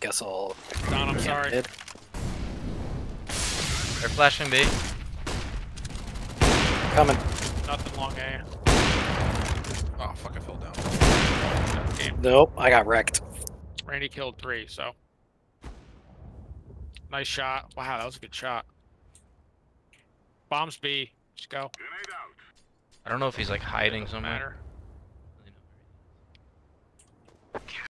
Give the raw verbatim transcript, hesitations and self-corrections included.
guess I'll... Don, I'm sorry. Mid. They're flashing B. Coming. Nothing long A. Oh fuck! I fell down. That's the game. Nope, I got wrecked. Randy killed three, so. Nice shot. Wow, that was a good shot. Bombs B. Let's go. I don't know if he's like hiding Doesn't somewhere. matter.